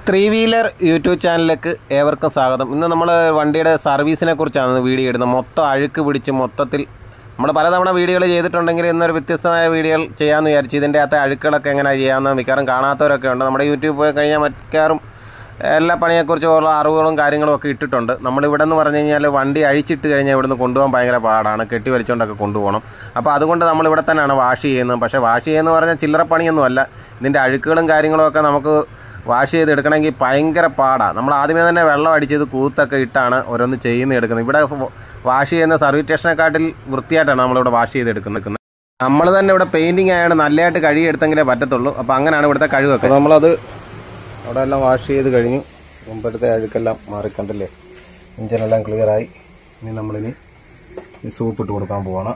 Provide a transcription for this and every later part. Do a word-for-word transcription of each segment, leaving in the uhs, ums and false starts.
Three wheeler YouTube ചാനലിലേക്ക് ഏവർക്കും സ്വാഗതം. ഇന്ന് നമ്മൾ വണ്ടിയുടെ സർവീസിനെ കുറിച്ചാണ് വീഡിയോ ഇടുന്നത്. മൊത്തം അഴുക്ക് പിടിച്ച് മൊത്തത്തിൽ നമ്മൾ പലതവണ വീഡിയോകൾ ചെയ്തിട്ടുണ്ടെങ്കിൽ ഇന്നൊരു വ്യത്യസ്തമായ വീഡിയോകൾ ചെയ്യാമെന്ന് വിചാരിച്ചു. ഇതിൻ്റെ അകത്തെ അഴുക്കുകളൊക്കെ എങ്ങനെ ചെയ്യാമെന്ന് മിക്കവാറും കാണാത്തവരൊക്കെ ഉണ്ട്. നമ്മുടെ യൂട്യൂബ് പോയി കഴിഞ്ഞാൽ മിക്കവാറും എല്ലാ പണിയെക്കുറിച്ചുള്ള അറിവുകളും കാര്യങ്ങളും ഒക്കെ ഇട്ടിട്ടുണ്ട്. നമ്മളിവിടെ എന്ന് പറഞ്ഞു കഴിഞ്ഞാൽ വണ്ടി അഴിച്ചിട്ട് കഴിഞ്ഞാൽ ഇവിടുന്ന് കൊണ്ടുപോകാൻ ഭയങ്കര പാടാണ്, കെട്ടി വലിച്ചുകൊണ്ടൊക്കെ കൊണ്ടുപോകണം. അപ്പോൾ അതുകൊണ്ട് നമ്മളിവിടെ തന്നെയാണ് വാഷ് ചെയ്യുന്നത്. പക്ഷേ വാഷ് ചെയ്യുന്നതെന്ന് പറഞ്ഞാൽ ചില്ലറ പണിയൊന്നുമല്ല. ഇതിൻ്റെ അഴുക്കുകളും കാര്യങ്ങളും ഒക്കെ നമുക്ക് വാഷ് ചെയ്തെടുക്കണമെങ്കിൽ ഭയങ്കര പാടാണ്. നമ്മൾ ആദ്യമേ തന്നെ വെള്ളം അടിച്ചത് കൂത്തൊക്കെ ഇട്ടാണ് ഓരോന്ന് ചെയ്യുന്ന എടുക്കുന്നത്. ഇവിടെ വാഷ് ചെയ്യുന്ന സർവീസ് സ്റ്റേഷനെക്കാട്ടിൽ വൃത്തിയായിട്ടാണ് നമ്മളിവിടെ വാഷ് ചെയ്തെടുക്കുന്നത്. നമ്മൾ തന്നെ ഇവിടെ പെയിൻറ്റിങ് ആയതുകൊണ്ട് നല്ലതായിട്ട് കഴുകിയെടുത്തെങ്കിലേ പറ്റത്തുള്ളൂ. അപ്പോൾ അങ്ങനെയാണ് ഇവിടുത്തെ കഴുകൊക്കെ. നമ്മളത് അവിടെ എല്ലാം വാഷ് ചെയ്ത് കഴിഞ്ഞു. മുമ്പത്തെ അഴുക്കെല്ലാം മാറിക്കണ്ടല്ലേ, ഇഞ്ചിനെല്ലാം ക്ലിയറായി. ഇനി നമ്മളിനി സോപ്പ് ഇട്ട് കൊടുക്കാൻ പോവാണ്.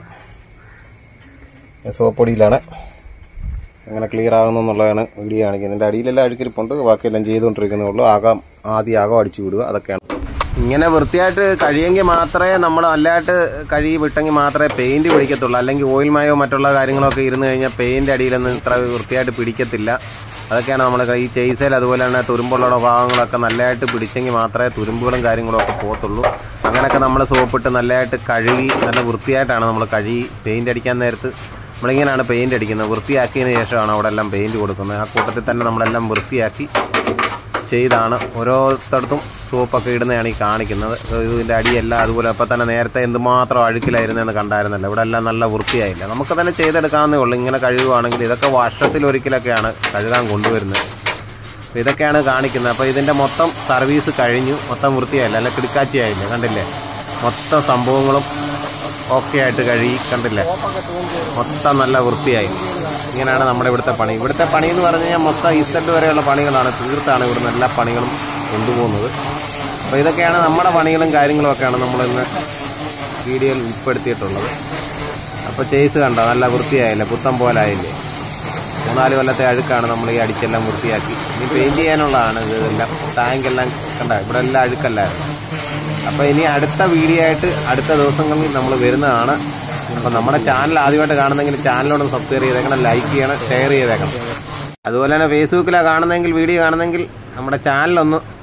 സോപ്പ് പൊടിയിലാണ് അങ്ങനെ ക്ലിയർ ആകുന്നു എന്നുള്ളതാണ് വീഡിയോ കാണിക്കുന്നത്. ഇതിൻ്റെ അടിയിലെല്ലാം അഴുക്കിരിപ്പുണ്ട്, ബാക്കിയെല്ലാം ചെയ്തുകൊണ്ടിരിക്കുന്നേ ഉള്ളൂ. ആകാം ആദ്യം ആകം അടിച്ചു വിടുക, അതൊക്കെയാണ്. ഇങ്ങനെ വൃത്തിയായിട്ട് കഴിയെങ്കിൽ മാത്രമേ നമ്മൾ നല്ലതായിട്ട് കഴുകി വിട്ടെങ്കിൽ മാത്രമേ പെയിൻറ്റ് പിടിക്കത്തുള്ളൂ. അല്ലെങ്കിൽ ഓയിൽ മയോ മറ്റുള്ള കാര്യങ്ങളൊക്കെ ഇരുന്ന് കഴിഞ്ഞാൽ പെയിൻറ്റ് അടിയിലൊന്നും ഇത്ര വൃത്തിയായിട്ട് പിടിക്കത്തില്ല. അതൊക്കെയാണ് നമ്മൾ ഈ ചെയ്സയിൽ അതുപോലെ തന്നെ തുരുമ്പുള്ള ഭാഗങ്ങളൊക്കെ നല്ലതായിട്ട് പിടിച്ചെങ്കിൽ മാത്രമേ തുരുമ്പുകളും കാര്യങ്ങളും ഒക്കെ പോകത്തുള്ളൂ. അങ്ങനെയൊക്കെ നമ്മൾ സോപ്പിട്ട് നല്ലതായിട്ട് കഴുകി നല്ല വൃത്തിയായിട്ടാണ് നമ്മൾ കഴുകി പെയിൻറ്റ് അടിക്കാൻ നേരത്ത് നമ്മളിങ്ങനെയാണ് പെയിൻറ്റ് അടിക്കുന്നത്. വൃത്തിയാക്കിയതിന് ശേഷമാണ് അവിടെ എല്ലാം പെയിൻറ്റ് കൊടുക്കുന്നത്. ആ കൂട്ടത്തിൽ തന്നെ നമ്മളെല്ലാം വൃത്തിയാക്കി ചെയ്താണ് ഓരോരുത്തടത്തും സോപ്പൊക്കെ ഇടുന്നതാണ് ഈ കാണിക്കുന്നത്. ഇതിൻ്റെ അടിയെല്ലാം അതുപോലെ അപ്പോൾ തന്നെ നേരത്തെ എന്തുമാത്രം അഴുക്കിലായിരുന്നെന്ന് കണ്ടായിരുന്നല്ലോ. ഇവിടെ എല്ലാം നല്ല വൃത്തിയായില്ല. നമുക്ക് തന്നെ ചെയ്തെടുക്കാവുന്നേ ഉള്ളൂ. ഇങ്ങനെ കഴുകുവാണെങ്കിൽ ഇതൊക്കെ വർഷത്തിലൊരിക്കലൊക്കെയാണ് കഴുകാൻ കൊണ്ടുവരുന്നത്. അപ്പോൾ ഇതൊക്കെയാണ് കാണിക്കുന്നത്. അപ്പോൾ ഇതിൻ്റെ മൊത്തം സർവീസ് കഴിഞ്ഞു, മൊത്തം വൃത്തിയായില്ല, അല്ല കിടുക്കാച്ചിയായില്ല, കണ്ടില്ലേ? മൊത്തം സംഭവങ്ങളും ഓക്കെ ആയിട്ട് കഴുകി, കണ്ടില്ലേ? മൊത്തം നല്ല വൃത്തിയായി. ഇങ്ങനെയാണ് നമ്മുടെ ഇവിടുത്തെ പണി. ഇവിടുത്തെ പണി എന്ന് പറഞ്ഞു കഴിഞ്ഞാൽ മൊത്തം ഇസഡ് വരെയുള്ള പണികളാണ്. തീർത്താണ് ഇവിടുന്ന് എല്ലാ പണികളും കൊണ്ടുപോകുന്നത്. അപ്പോൾ ഇതൊക്കെയാണ് നമ്മുടെ പണികളും കാര്യങ്ങളും ഒക്കെയാണ് നമ്മളിന്ന് വീഡിയോയിൽ ഉൾപ്പെടുത്തിയിട്ടുള്ളത്. അപ്പോൾ ചെയ്സ് കണ്ടോ, നല്ല വൃത്തിയായില്ലേ, പുത്തം പോലായില്ലേ? മൂന്നാല് കൊല്ലത്തെ അഴുക്കാണ് നമ്മൾ ഈ അടിച്ചെല്ലാം വൃത്തിയാക്കി. ഇനി പെയിൻറ്റ് ചെയ്യാനുള്ളതാണ് ഇതെല്ലാം. ടാങ്കെല്ലാം കണ്ട, ഇവിടെ എല്ലാം അഴുക്കല്ലായിരുന്നു. അപ്പോൾ ഇനി അടുത്ത വീഡിയോ ആയിട്ട് അടുത്ത ദിവസങ്ങളിൽ നമ്മൾ വരുന്നതാണ്. അപ്പോൾ നമ്മുടെ ചാനൽ ആദ്യമായിട്ട് കാണുന്നെങ്കിൽ ചാനലിനോട് സബ്സ്ക്രൈബ് ചെയ്തേക്കണം, ലൈക്ക് ചെയ്യണം, ഷെയർ ചെയ്തേക്കണം. അതുപോലെ തന്നെ ഫേസ്ബുക്കിലാണ് കാണുന്നതെങ്കിൽ വീഡിയോ കാണുന്നെങ്കിൽ നമ്മുടെ ചാനലൊന്ന്